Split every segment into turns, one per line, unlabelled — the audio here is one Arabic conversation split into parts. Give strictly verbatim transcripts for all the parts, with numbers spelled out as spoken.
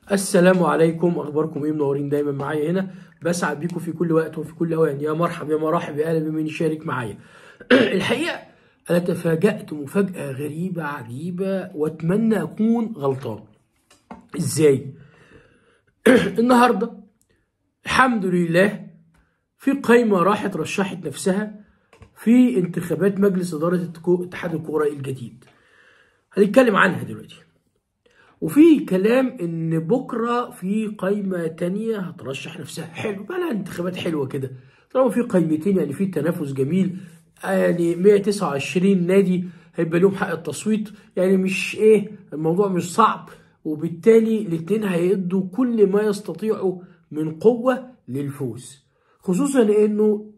السلام عليكم، اخباركم ايه؟ منورين دايما معايا هنا، بسعد بيكم في كل وقت وفي كل اوان. يا مرحب يا مراحب يا اهلا بمن يشارك معايا. الحقيقه انا تفاجأت مفاجأة غريبة عجيبة واتمنى اكون غلطان. ازاي؟ النهارده الحمد لله في قايمة راحت رشحت نفسها في انتخابات مجلس إدارة اتحاد الكورة الجديد، هنتكلم عنها دلوقتي. وفي كلام ان بكره في قايمه تانية هترشح نفسها. حلو بقى، انتخابات حلوه كده طالما في قايمتين، يعني في تنافس جميل. يعني مية وتسعة وعشرين نادي هيبقى لهم حق التصويت، يعني مش ايه الموضوع مش صعب، وبالتالي الاثنين هيدوا كل ما يستطيعوا من قوه للفوز، خصوصا انه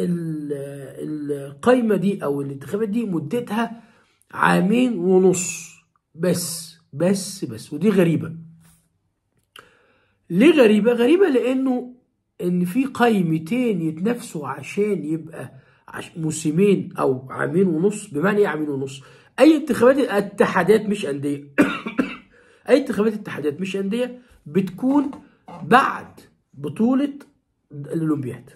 القايمه دي او الانتخابات دي مدتها عامين ونص بس بس بس ودي غريبة. ليه غريبة؟ غريبة لأنه إن في قايمتين يتنافسوا عشان يبقى موسمين أو عامين ونص. بمعنى إيه عامين ونص؟ أي انتخابات اتحادات مش أندية أي انتخابات اتحادات مش أندية بتكون بعد بطولة الأولمبياد،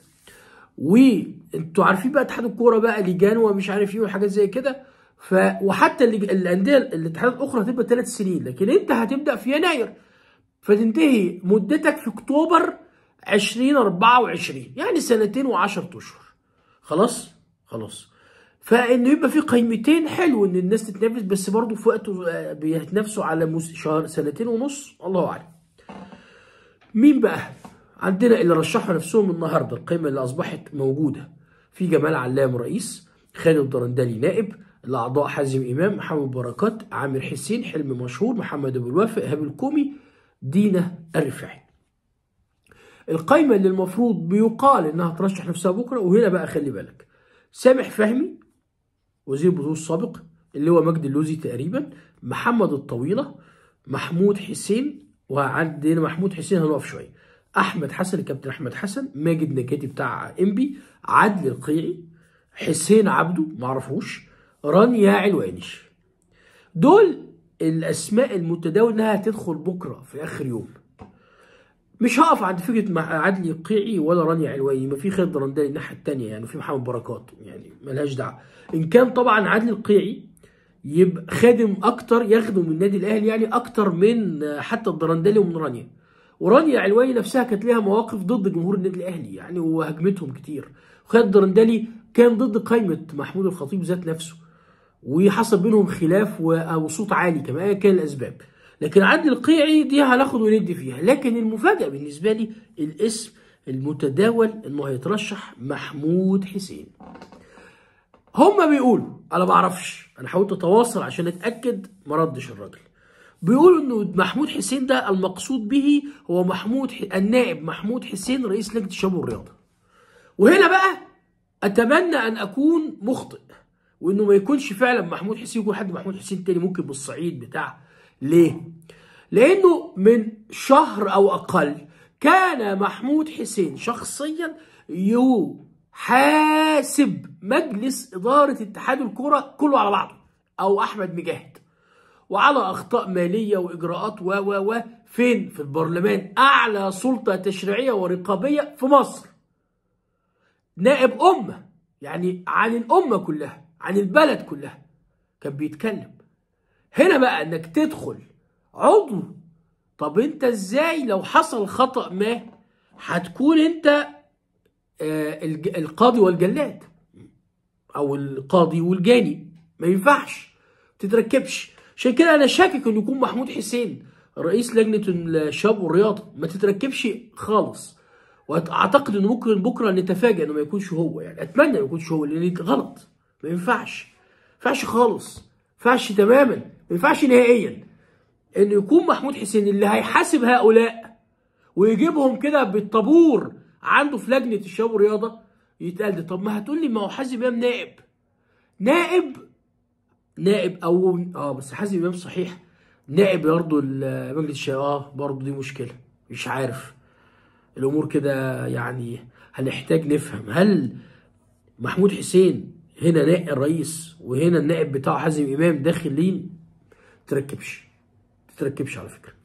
وانتوا عارفين بقى اتحاد الكورة بقى لجان ومش عارف ايه وحاجات زي كده. ف وحتى الانديه الاتحادات الاخرى هتبقى ثلاث سنين، لكن انت هتبدا في يناير فتنتهي مدتك في اكتوبر ألفين وأربعة وعشرين، يعني سنتين وعشرة اشهر. خلاص خلاص فانه يبقى في قيمتين حلو ان الناس تتنافس، بس برضه في وقت بيتنافسوا على شهر سنتين ونص، الله اعلم. مين بقى عندنا اللي رشحوا نفسهم النهارده؟ القائمه اللي اصبحت موجوده في جمال علام رئيس، خالد الدرندلي نائب، الاعضاء حازم امام، محمد بركات، عامر حسين، حلمي مشهور، محمد ابو الوفا، ايهاب الكومي، دينا الرفاعي. القائمه اللي المفروض بيقال انها ترشح نفسها بكره، وهنا بقى خلي بالك: سامح فهمي وزير البترول السابق اللي هو مجدي اللوزي تقريبا، محمد الطويله، محمود حسين، وعندنا محمود حسين هنقف شويه، احمد حسن الكابتن احمد حسن، ماجد نجاتي بتاع انبي، عدل القيعي، حسين عبده معرفوش، رانيا علوانش. دول الاسماء المتداول انها هتدخل بكره في اخر يوم. مش هقف عند فكره عدلي القيعي ولا رانيا علواني، ما في خالد درندلي الناحيه الثانيه، يعني في محمد بركات، يعني ملهاش دعوه. ان كان طبعا عدلي القيعي يبقى خادم اكتر، يخدم النادي الاهلي يعني اكتر من حتى الدرندلي ومن رانيا. ورانيا علواني نفسها كانت لها مواقف ضد جمهور النادي الاهلي يعني وهجمتهم كتير. خالد الدرندلي كان ضد قائمه محمود الخطيب ذات نفسه، وحصل بينهم خلاف وصوت عالي كمان كان الاسباب. لكن عدلي القيعي دي هناخد وندي فيها. لكن المفاجاه بالنسبه لي الاسم المتداول انه هيترشح محمود حسين. هما بيقولوا، انا ما اعرفش، انا حاولت اتواصل عشان اتاكد ما ردش الراجل. بيقولوا انه محمود حسين ده المقصود به هو محمود ح... النائب محمود حسين رئيس لجنه الشباب والرياضه. وهنا بقى اتمنى ان اكون مخطئ، وانه ما يكونش فعلا محمود حسين، يكون حد محمود حسين تاني ممكن بالصعيد بتاع. ليه؟ لانه من شهر او اقل كان محمود حسين شخصيا يحاسب مجلس اداره اتحاد الكره كله على بعضه او احمد مجاهد، وعلى اخطاء ماليه واجراءات و و و فين؟ في البرلمان، اعلى سلطه تشريعيه ورقابيه في مصر. نائب امه، يعني عن الامه كلها، عن البلد كلها كان بيتكلم. هنا بقى انك تدخل عضو، طب انت ازاي لو حصل خطأ ما هتكون انت آه القاضي والجلاد او القاضي والجاني؟ ما ينفعش تتركبش. عشان كده انا شاكك انه يكون محمود حسين رئيس لجنه الشباب والرياضه، ما تتركبش خالص. واعتقد انه ممكن بكره نتفاجئ انه ما يكونش هو، يعني اتمنى ما يكونش هو لان غلط. ما ينفعش ما ينفعش خالص، ما ينفعش تماما، ما ينفعش نهائيا انه يكون محمود حسين اللي هيحاسب هؤلاء ويجيبهم كده بالطابور عنده في لجنه الشباب والرياضه يتقال ده. طب ما هتقول لي ما هو حازم امام نائب نائب نائب او اه بس حازم امام صحيح نائب برضه مجلس الشباب، اه برضه دي مشكله. مش عارف الامور كده، يعني هنحتاج نفهم هل محمود حسين هنا نائب الرئيس وهنا النائب بتاعه حازم امام داخلين؟ تركبش تتركبش على فكره.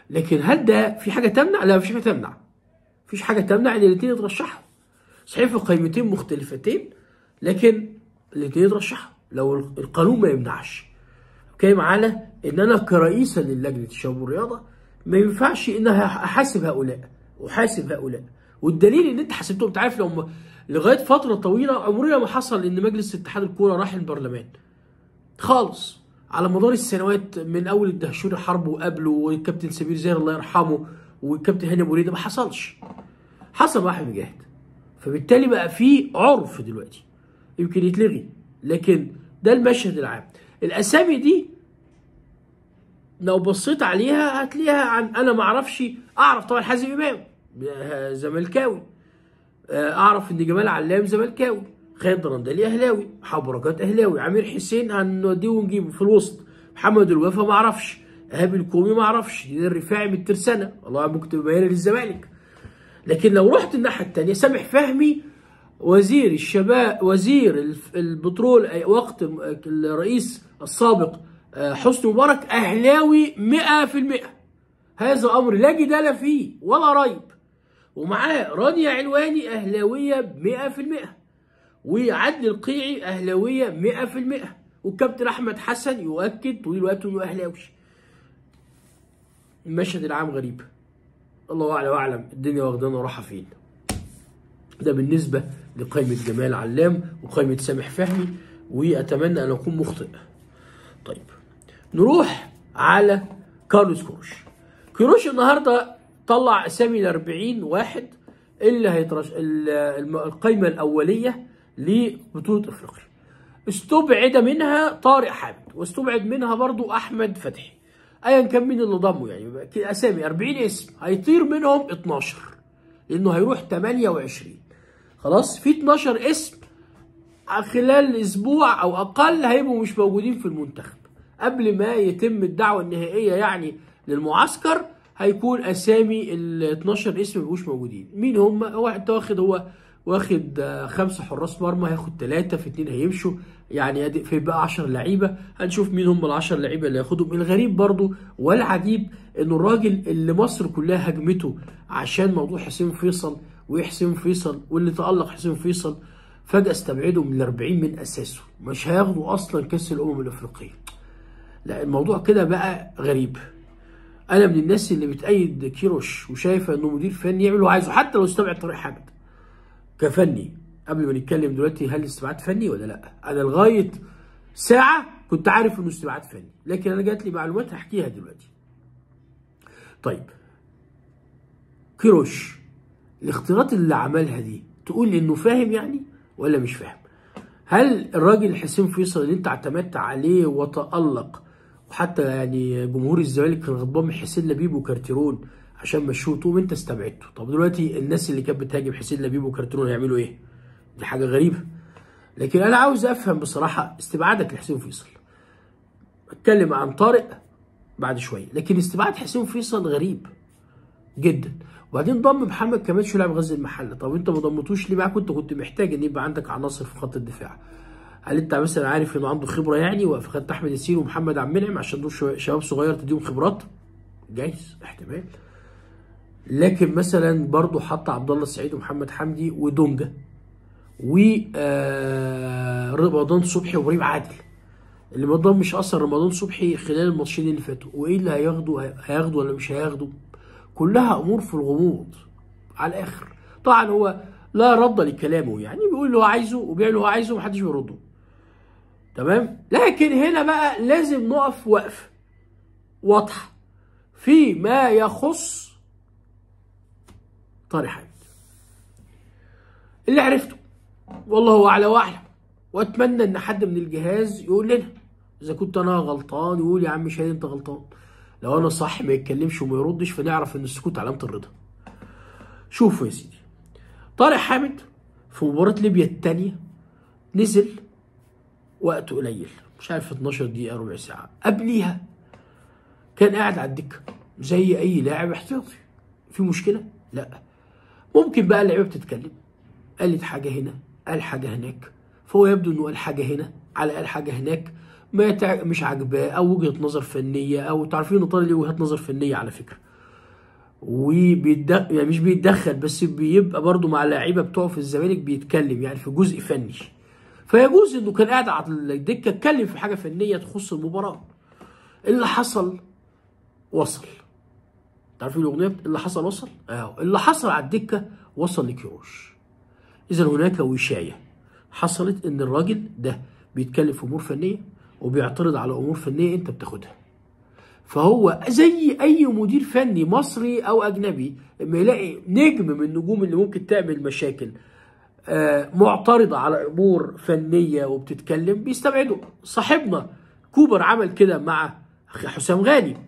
لكن هل ده في حاجه تمنع؟ لا، مفيش حاجه تمنع. مفيش حاجه تمنع ان الاثنين يترشحوا. صحيح في قائمتين مختلفتين، لكن الاثنين يترشحوا لو القانون ما يمنعش. كلام على ان انا كرئيسا للجنه الشباب والرياضه ما ينفعش ان انا احاسب هؤلاء واحاسب هؤلاء، والدليل ان انت حاسبتهم. انت عارف لو لغايه فتره طويله عمرنا ما حصل ان مجلس اتحاد الكوره راح البرلمان خالص على مدار السنوات، من اول الدهشوري حرب وقبله والكابتن سمير زاهر الله يرحمه والكابتن هاني ابو ريده، ما حصلش. حصل مع احمد مجاهد. فبالتالي بقى في عرف دلوقتي يمكن يتلغي، لكن ده المشهد العام. الاسامي دي لو بصيت عليها هتلاقيها عن انا ما اعرفش. اعرف طبعا حازم امام زملكاوي، اعرف ان جمال علام زملكاوي، خالد درندلي اهلاوي، محمد بركات اهلاوي، عمير حسين هنوديه ونجيبه في الوسط، محمد الوفا ما اعرفش، ايهاب الكومي ما اعرفش، دي الرفاعي من الترسانه والله ممكن تبقى ميال للزمالك. لكن لو رحت الناحيه الثانيه، سامح فهمي وزير الشباب وزير البترول وقت الرئيس السابق حسني مبارك اهلاوي مئة في المئة. هذا امر لا جدال فيه ولا ريب. ومعاه رانيا علواني اهلاويه مئة في المئة، وعدلي القيعي اهلاويه مئة في المئة، والكابتن احمد حسن يؤكد طول الوقت انه اهلاوي. المشهد العام غريب، الله اعلم واعلم الدنيا واخدانا وراحه فين. ده بالنسبه لقائمه جمال علام وقائمه سامح فهمي، واتمنى ان اكون مخطئ. طيب نروح على كارلوس كيروش. كيروش النهارده طلع اسامي ل أربعين واحد اللي هيترش القائمه الاوليه لبطوله افريقيا. استبعد منها طارق حامد، واستبعد منها برضو احمد فتحي. ايا كان مين اللي ضمه، يعني اسامي أربعين اسم هيطير منهم اتناشر، لانه هيروح تمانية وعشرين. خلاص في اتناشر اسم خلال اسبوع او اقل هيبقوا مش موجودين في المنتخب. قبل ما يتم الدعوه النهائيه يعني للمعسكر هيكون اسامي ال اتناشر اسم مبقوش موجودين. مين هم؟ هو انت واخد هو واخد خمسه حراس مرمى، هياخد ثلاثه في اثنين هيمشوا، يعني في بقى عشرة لعيبه. هنشوف مين هم ال عشرة لعيبه اللي هياخدهم. الغريب برضو والعجيب انه الراجل اللي مصر كلها هجمته عشان موضوع حسين فيصل وحسين فيصل واللي تألق حسين فيصل فجأة استبعده من ال أربعين من اساسه، مش هياخدوا اصلا كاس الامم الافريقيه. لا الموضوع كده بقى غريب. انا من الناس اللي بتأيد كيروش وشايفه انه مدير فني يعمل اللي عايزه، حتى لو استبعد طارق حامد كفني. قبل ما نتكلم دلوقتي هل استبعاد فني ولا لا، انا لغايه ساعه كنت عارف انه استبعاد فني، لكن انا جات لي معلومات هحكيها دلوقتي. طيب كيروش الاختيارات اللي عملها دي تقول انه فاهم يعني ولا مش فاهم؟ هل الراجل حسين فيصل اللي انت اعتمدت عليه وتألق، وحتى يعني جمهور الزمالك كان غضبان من حسين لبيب وكارتيرون عشان مشوه، تقوم انت استبعدته؟ طب دلوقتي الناس اللي كانت بتهاجم حسين لبيب وكارتيرون هيعملوا ايه؟ دي حاجه غريبه. لكن انا عاوز افهم بصراحه استبعادك لحسين فيصل. اتكلم عن طارق بعد شويه، لكن استبعاد حسين فيصل غريب جدا. وبعدين ضم محمد كمال لاعب غزل المحله. طب انت ما ضمتوش ليه معاك؟ انت كنت محتاج ان يبقى عندك عناصر في خط الدفاع. هل انت مثلا عارف انه عنده خبره يعني، وخدت احمد ياسين ومحمد عبد المنعم عشان دول شباب صغير تديهم خبرات؟ جايز احتمال. لكن مثلا برضه حط عبد الله السعيد ومحمد حمدي ودونجا و آه رمضان صبحي وابراهيم عادل، اللي ما ضمش اصلا رمضان صبحي خلال الماتشين اللي فاتوا. وايه اللي هياخدوا؟ هياخدوا ولا مش هياخدوا؟ كلها امور في الغموض على الاخر. طبعا هو لا رد لكلامه، يعني بيقول اللي هو عايزه وبيعمل اللي هو عايزه ومحدش بيرده. تمام؟ لكن هنا بقى لازم نقف وقف واضحه فيما يخص طارق حامد. اللي عرفته والله اعلى واعلم، واتمنى ان حد من الجهاز يقول لنا اذا كنت انا غلطان، يقول يا عم شاهين انت غلطان. لو انا صح ما يتكلمش وما يردش، فنعرف ان السكوت علامه الرضا. شوفوا يا سيدي، طارق حامد في مباراه ليبيا الثانيه نزل وقت قليل، مش عارف اتناشر دقيقه ربع ساعه. قبليها كان قاعد على الدكه زي اي لاعب احتياطي. في مشكله؟ لا. ممكن بقى اللعيبه بتتكلم، قالت حاجه هنا قال حاجه هناك، فهو يبدو انه قال حاجه هنا على قال حاجه هناك ما يتع... مش عاجباه، او وجهه نظر فنيه، او تعرفين ان طارق ليه وجهات نظر فنيه على فكره، وبيتدخل، يعني مش بيتدخل بس بيبقى برضه مع اللعيبه بتوعه في الزمالك بيتكلم يعني في جزء فني، فيجوز انه كان قاعد على الدكه اتكلم في حاجه فنيه تخص المباراه. اللي حصل وصل. تعرفين الاغنيه اللي حصل وصل؟ اه اللي حصل على الدكه وصل لكيروش. اذا هناك وشايه حصلت ان الراجل ده بيتكلم في امور فنيه وبيعترض على امور فنيه انت بتاخدها. فهو زي اي مدير فني مصري او اجنبي لما يلاقي نجم من النجوم اللي ممكن تعمل مشاكل آه معترضه على امور فنيه وبتتكلم بيستبعده. صاحبنا كوبر عمل كده مع حسام غالي،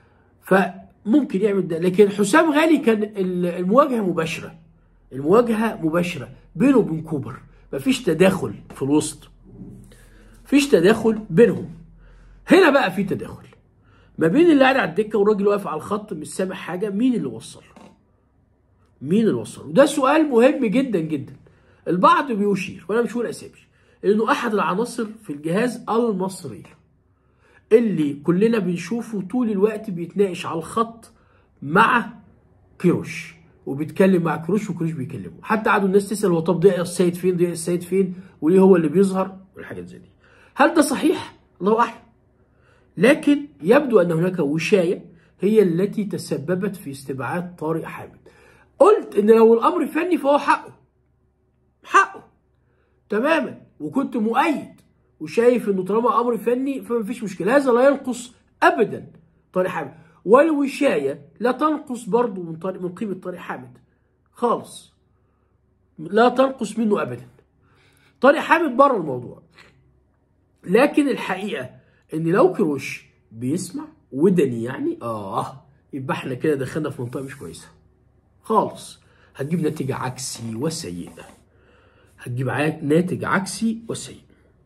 فممكن يعمل ده. لكن حسام غالي كان المواجهه مباشره، المواجهه مباشره بينه وبين كوبر، مفيش تداخل في الوسط، مفيش تداخل بينهم. هنا بقى في تداخل ما بين اللي قاعد على الدكه والراجل واقف على الخط مش سامع حاجه. مين اللي وصل؟ مين اللي وصل؟ وده سؤال مهم جدا جدا. البعض بيشير وانا مش هقول اسامي انه احد العناصر في الجهاز المصري اللي كلنا بنشوفه طول الوقت بيتناقش على الخط مع كيروش وبيتكلم مع كيروش وكيروش بيكلمه. حتى قعدوا الناس تسال هو طب ضياء السيد فين؟ ضياء السيد فين؟ وليه هو اللي بيظهر؟ والحاجات زي دي. هل ده صحيح؟ الله اعلم. لكن يبدو ان هناك وشايه هي التي تسببت في استبعاد طارق حامد. قلت ان لو الامر فني فهو حقه. حقه تماما، وكنت مؤيد وشايف انه طالما امر فني فمفيش مشكله. هذا لا ينقص ابدا طارق حامد، والوشايه لا تنقص برضه من طارق من قيمه طارق حامد خالص، لا تنقص منه ابدا. طارق حامد بره الموضوع. لكن الحقيقه ان لو كيروش بيسمع ودني يعني اه يبقى احنا كده دخلنا في منطقه مش كويسه خالص، هتجيب ناتج عكسي وسيء، هتجيب ناتج عكسي وسيء.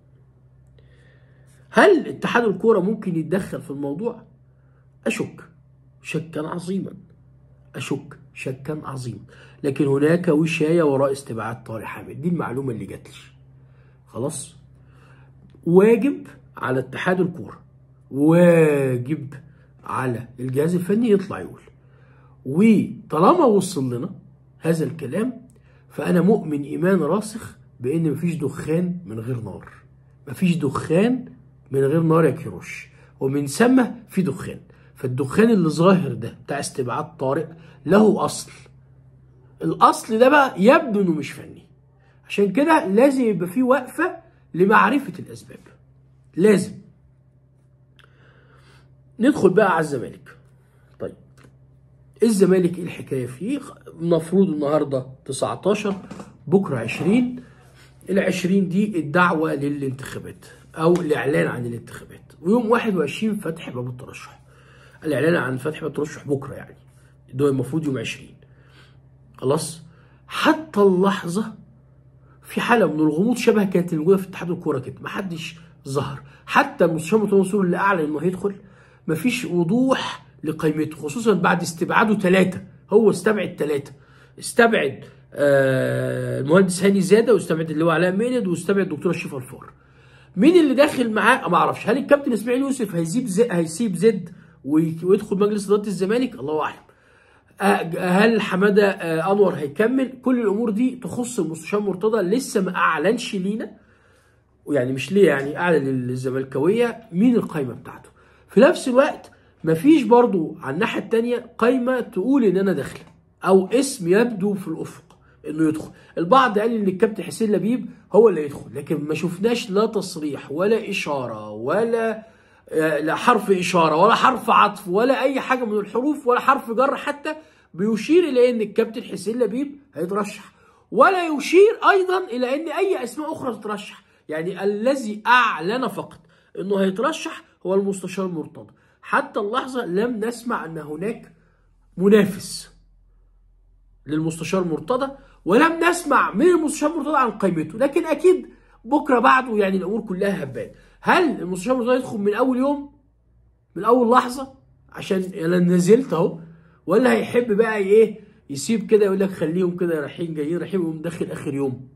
هل اتحاد الكوره ممكن يتدخل في الموضوع؟ اشك شكا عظيما، اشك شكا عظيما. لكن هناك وشايه وراء استبعاد طارق حامد، دي المعلومه اللي جات لي. خلاص، واجب على اتحاد الكوره، واجب على الجهاز الفني يطلع يقول. وطالما وصل لنا هذا الكلام فانا مؤمن ايمان راسخ بان مفيش دخان من غير نار. مفيش دخان من غير نار يا كيروش، ومن ثم في دخان. فالدخان اللي ظاهر ده بتاع استبعاد طارق له اصل. الاصل ده بقى يبدو انه مش فني، عشان كده لازم يبقى في وقفه لمعرفه الاسباب. لازم ندخل بقى على الزمالك. طيب الزمالك ايه الحكايه فيه؟ المفروض النهارده تسعتاشر، بكره عشرين. ال عشرين دي الدعوه للانتخابات او الاعلان عن الانتخابات، ويوم واحد وعشرين فتح باب الترشح. الاعلان عن فتح باب الترشح بكره، يعني ده المفروض يوم عشرين. خلاص، حتى اللحظه في حاله من الغموض شبه كانت موجوده في اتحاد الكوره كده، محدش ظهر. حتى المستشار مرتضى منصور اللي اعلن انه هيدخل مفيش وضوح لقيمته، خصوصا بعد استبعاده ثلاثه. هو استبعد ثلاثه، استبعد آه المهندس هاني زاده، واستبعد اللي هو علاء ميند، واستبعد الدكتوره شيفا الفار. مين اللي داخل معاه ما اعرفش. هل الكابتن اسماعيل يوسف هيسيب زد هيسيب زد ويدخل مجلس اداره الزمالك؟ الله اعلم. هل حماده انور هيكمل؟ كل الامور دي تخص المستشار مرتضى، لسه ما اعلنش لينا، ويعني مش ليه، يعني اعلن للزملكاويه مين القايمه بتاعته. في نفس الوقت مفيش برضو على الناحيه الثانيه قايمه تقول ان انا داخله او اسم يبدو في الافق انه يدخل. البعض قال ان الكابتن حسين لبيب هو اللي يدخل، لكن ما شفناش لا تصريح ولا اشاره ولا لا حرف اشاره ولا حرف عطف ولا اي حاجه من الحروف ولا حرف جر حتى بيشير الى ان الكابتن حسين لبيب هيترشح، ولا يشير ايضا الى ان اي اسماء اخرى تترشح. يعني الذي اعلن فقط انه هيترشح هو المستشار مرتضى. حتى اللحظه لم نسمع ان هناك منافس للمستشار مرتضى، ولم نسمع من المستشار مرتضى عن قائمته. لكن اكيد بكره بعده يعني الامور كلها هبان. هل المستشار مرتضى يدخل من اول يوم من اول لحظه عشان انا نزلت اهو، ولا هيحب بقى ايه يسيب كده يقول لك خليهم كده رايحين جايين رايحين ويقوم داخل اخر يوم؟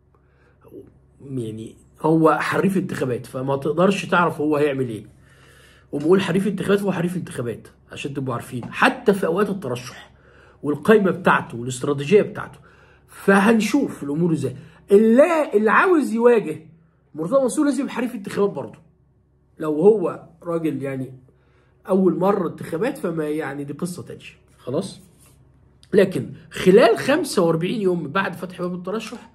يعني هو حريف انتخابات فما تقدرش تعرف هو هيعمل ايه. وبقول حريف انتخابات هو حريف انتخابات عشان تبقوا عارفين، حتى في اوقات الترشح والقايمه بتاعته والاستراتيجيه بتاعته. فهنشوف الامور ازاي. اللي اللي عاوز يواجه مرتضى منصور لازم يبقى حريف انتخابات برضه. لو هو راجل يعني اول مره انتخابات فما يعني دي قصه تانيه خلاص. لكن خلال خمسة وأربعين يوم بعد فتح باب الترشح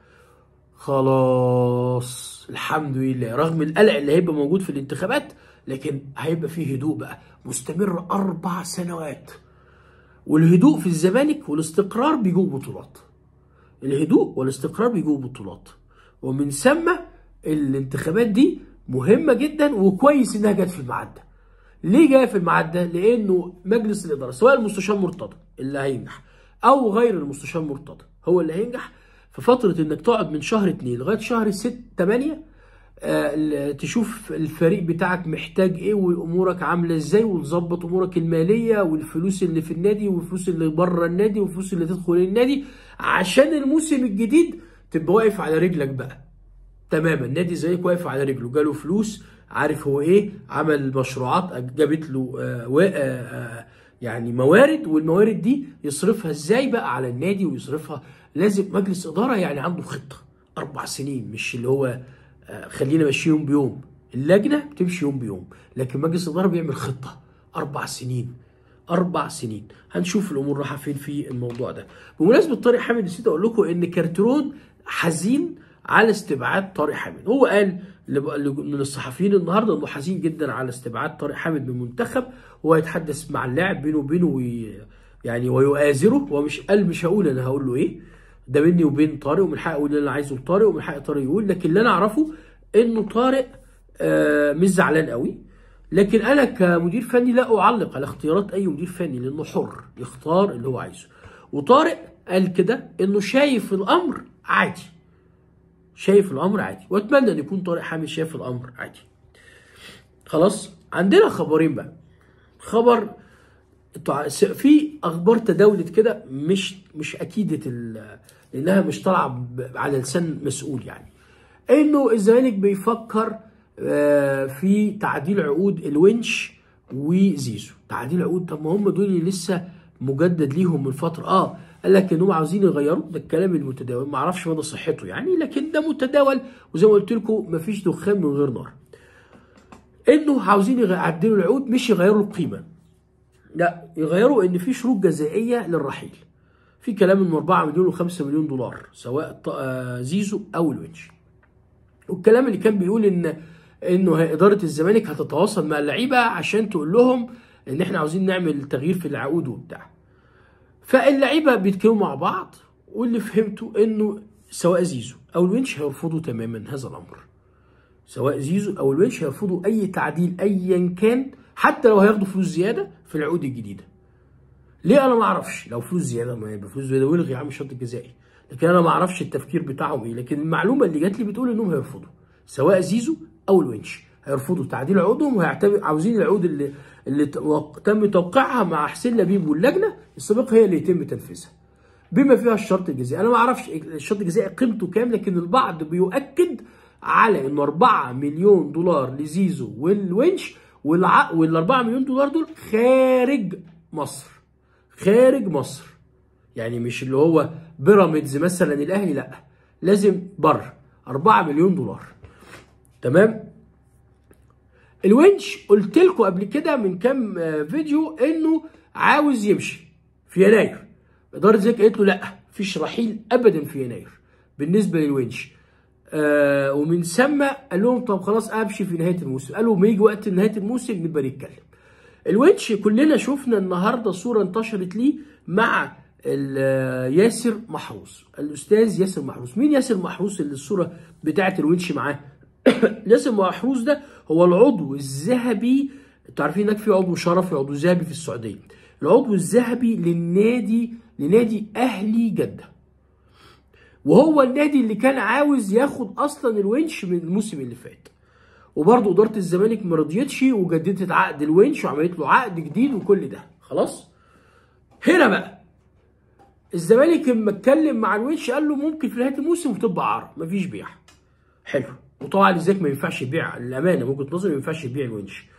خلاص الحمد لله، رغم القلق اللي هيبقى موجود في الانتخابات لكن هيبقى فيه هدوء بقى مستمر اربع سنوات. والهدوء في الزمالك والاستقرار بيجوا بطولات. الهدوء والاستقرار بيجوا بطولات، ومن ثم الانتخابات دي مهمه جدا وكويس انها جت في الميعاد ده. ليه جايه في الميعاد ده؟ لانه مجلس الاداره سواء المستشار مرتضى اللي هينجح او غير المستشار مرتضى هو اللي هينجح، في فتره انك تقعد من شهر اتنين لغايه شهر ست تمانية آه تشوف الفريق بتاعك محتاج ايه وامورك عامله ازاي، وتظبط امورك الماليه والفلوس اللي في النادي والفلوس اللي بره النادي والفلوس اللي تدخل النادي، عشان الموسم الجديد تبقى واقف على رجلك بقى تماما. نادي الزمالك واقف على رجله، جاله فلوس، عارف هو ايه، عمل مشروعات جابت له آه آه يعني موارد، والموارد دي يصرفها ازاي بقى على النادي ويصرفها. لازم مجلس اداره يعني عنده خطه اربع سنين، مش اللي هو آه خلينا ماشي يوم بيوم. اللجنه بتمشي يوم بيوم، لكن مجلس الاداره بيعمل خطه اربع سنين. اربع سنين هنشوف الامور رايحه فين في الموضوع ده. بمناسبه طارق حامد نسيت اقول لكم ان كارترون حزين على استبعاد طارق حامد. هو قال من الصحفيين النهارده انه حزين جدا على استبعاد طارق حامد من المنتخب، وهو يتحدث مع اللاعب بينه وبينه وي يعني ويؤازره. ومش قال مش هقول انا هقول له ايه، ده بيني وبين طارق ومن حقي اقول اللي انا عايزه لطارق ومن حق طارق يقول. لكن اللي انا اعرفه انه طارق آه مش زعلان قوي، لكن انا كمدير فني لا اعلق على اختيارات اي مدير فني لانه حر يختار اللي هو عايزه. وطارق قال كده انه شايف الامر عادي، شايف الامر عادي، واتمنى ان يكون طارق حامد شايف الامر عادي. خلاص عندنا خبرين بقى. خبر في اخبار تداولت كده مش مش اكيده لانها مش طالعه على لسان مسؤول، يعني انه الزمالك بيفكر في تعديل عقود الونش وزيزو. تعديل عقود؟ طب ما هم دول اللي لسه مجدد ليهم من فتره. اه قال لك انهم عاوزين يغيروا، ده الكلام المتداول، ما اعرفش مدى صحته يعني، لكن ده متداول. وزي ما قلت لكم مفيش دخان من غير نار. انه عاوزين يعدلوا العقود مش يغيروا القيمه، لا يغيروا ان في شروط جزائيه للرحيل. في كلام من أربعة مليون وخمسة مليون دولار سواء زيزو او الونش. والكلام اللي كان بيقول ان انه اداره الزمالك هتتواصل مع اللعيبه عشان تقول لهم ان احنا عاوزين نعمل تغيير في العقود وبتاع. فاللعيبه بيتكلموا مع بعض، واللي فهمته انه سواء زيزو او الونش هيرفضوا تماما هذا الامر. سواء زيزو او الونش هيرفضوا اي تعديل ايا كان، حتى لو هياخدوا فلوس زياده في العقود الجديده. ليه؟ انا ما اعرفش. لو فلوس زياده ما يبقى فلوس زياده والغي يا عم الشرط الجزائي، لكن انا ما اعرفش التفكير بتاعهم ايه. لكن المعلومه اللي جات لي بتقول انهم هيرفضوا سواء زيزو او الونش، هيرفضوا تعديل عقودهم وهيعتبر عاوزين العقود اللي اللي تم توقيعها مع حسين لبيب واللجنه السابقه هي اللي يتم تنفيذها بما فيها الشرط الجزائي. انا ما اعرفش الشرط الجزائي قيمته كام، لكن البعض بيؤكد على انه أربعة مليون دولار لزيزو والونش، والع... وال أربعة مليون دولار دول خارج مصر. خارج مصر يعني مش اللي هو بيراميدز مثلا الاهلي، لا لازم بره أربعة مليون دولار. تمام. الونش قلت لكم قبل كده من كام فيديو انه عاوز يمشي في يناير. اداره الزمالك قالت له لا مفيش رحيل ابدا في يناير بالنسبه للونش. آه ومن ثم قال لهم طب خلاص امشي في نهايه الموسم. قالوا ما يجي وقت نهايه الموسم نبقى نتكلم. الونش كلنا شفنا النهارده صوره انتشرت ليه مع ياسر محروس، الاستاذ ياسر محروس. مين ياسر محروس اللي الصوره بتاعت الونش معاه؟ ياسر محروس ده هو العضو الذهبي. انتوا عارفين انك في عضو شرفي وعضو ذهبي في السعوديه. العضو الذهبي للنادي لنادي اهلي جده، وهو النادي اللي كان عاوز ياخد اصلا الونش من الموسم اللي فات. وبرضه اداره الزمالك ما رضيتش وجددت عقد الونش وعملت له عقد جديد وكل ده خلاص. هنا بقى الزمالك لما اتكلم مع الونش قال له ممكن في نهايه الموسم وتبقى عرض مفيش بيع. حلو. وطبعا الزمالك ما ينفعش يبيع، الامانه من وجهه نظري ما ينفعش يبيع الونش.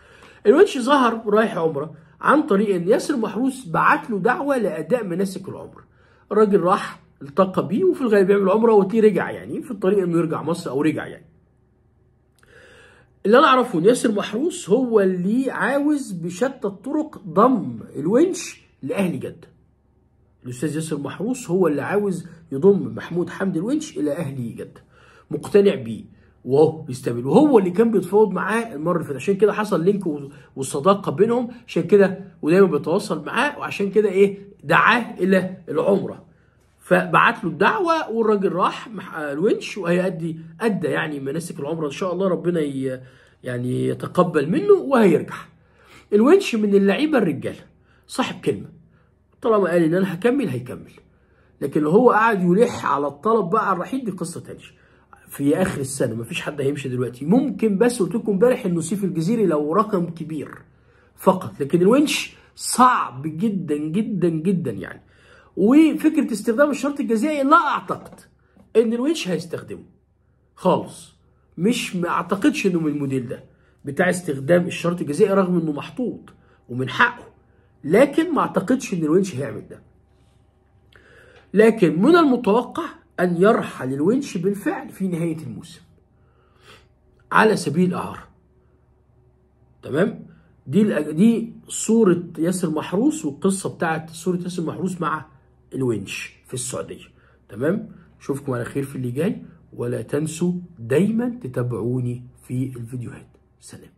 الونش ظهر رايح عمره عن طريق ان ياسر محروس بعت له دعوه لاداء مناسك العمره. الراجل راح التقى بيه، وفي الغالب يعمل عمره وتلاقيه رجع، يعني في الطريق انه يرجع مصر او رجع يعني. اللي انا اعرفه ان ياسر محروس هو اللي عاوز بشتى الطرق ضم الونش لاهلي جده. الاستاذ ياسر محروس هو اللي عاوز يضم محمود حمدي الونش الى اهلي جده، مقتنع بيه وهو بيستقبل، وهو اللي كان بيتفاوض معاه المره اللي فاتت، عشان كده حصل لينك والصداقه بينهم، عشان كده ودايما بيتواصل معاه، وعشان كده ايه دعاه الى العمره. فبعت له الدعوه والراجل راح الونش، وهيأدي ادى يعني مناسك العمره ان شاء الله، ربنا يعني يتقبل منه وهيرجع. الونش من اللعيبه الرجاله، صاحب كلمه، طالما قال ان انا هكمل هيكمل. لكن لو هو قاعد يلح على الطلب بقى على الرحيل دي قصه ثانيه. في اخر السنه مفيش حد هيمشي دلوقتي، ممكن بس قلت لكم امبارح انه سيف الجزيري لو رقم كبير فقط، لكن الونش صعب جدا جدا جدا يعني. وفكره استخدام الشرط الجزائي لا اعتقد ان الونش هيستخدمه خالص، مش ما اعتقدش انه من الموديل ده بتاع استخدام الشرط الجزائي، رغم انه محطوط ومن حقه، لكن ما اعتقدش ان الونش هيعمل ده. لكن من المتوقع ان يرحل الونش بالفعل في نهايه الموسم على سبيل الاعاره. تمام؟ دي دي صوره ياسر محروس، والقصه بتاعت صوره ياسر محروس مع الونش في السعوديه. تمام؟ اشوفكم على خير في اللي جاي، ولا تنسوا دايما تتابعوني في الفيديوهات. سلام.